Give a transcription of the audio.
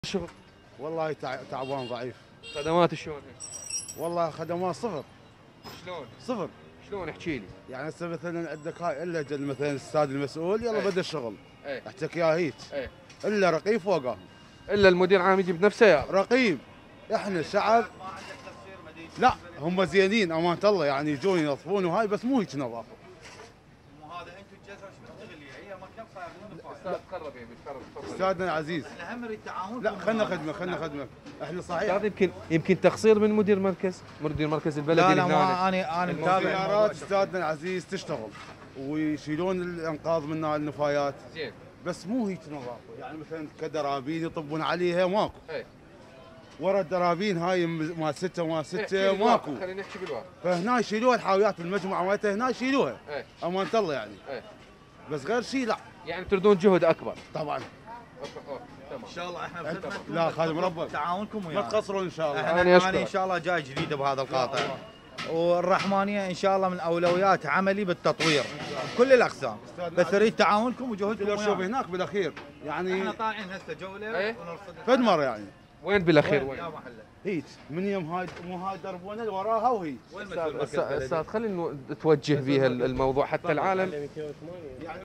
الشغل والله تعبان ضعيف. خدمات شلون هي؟ والله خدمات صفر. شلون؟ صفر. شلون احكي لي؟ يعني هسه مثلا عندك هاي الا جد مثلا الاستاذ المسؤول يلا بدا الشغل. ايه احكيك اياها هيك. ايه الا رقيب فوقه. الا المدير عام يجيب نفسه يا رقيب. احنا شعب. لا هم زينين امانه الله يعني يجون ينظفون وهاي بس مو هيك نظافه. مو هذا انتم الجزره ايش بتشتغل هي مكان صاير استاذ تقرب يعني تقرب استاذنا العزيز. احنا هم نريد تعاون. لا خلنا خدمه احنا صحيح. استاذ يمكن تقصير من مدير مركز البلدي لا هنا. انا متابع. سيارات استاذنا العزيز تشتغل ويشيلون الانقاض من النفايات. زين بس مو هيك نظافه يعني مثلا كدرابين يطبون عليها ماكو. ايه ورا الدرابين هاي مال 6 ومال 6 ماكو. خلينا نحكي بالواقع. فهنا يشيلوها الحاويات المجموعه مالتها هنا يشيلوها. ايه امانه الله يعني. ايه بس غير شيء لا. يعني تردون جهد اكبر. طبعا. تمام. ان شاء الله احنا بخدمتكم. لا خادم ربك. تعاونكم ما ويانا. تقصرون ان شاء الله. أنا انا أشكرك. ان شاء الله جاي جديده بهذا القاطع. والرحمانيه ان شاء الله من اولويات عملي بالتطوير بكل الاقسام. بس اريد تعاونكم وجهدكم لو شوف ويانا. هناك بالاخير يعني احنا طالعين هسه جوله إيه؟ ونرصد فدمر يعني. وين بالاخير وين؟ يا محله. هيك من يوم هاي مو هاي دربونا اللي وراها وهي. وين مسؤول مركز استاذ خلينا توجه بها الموضوع حتى العالم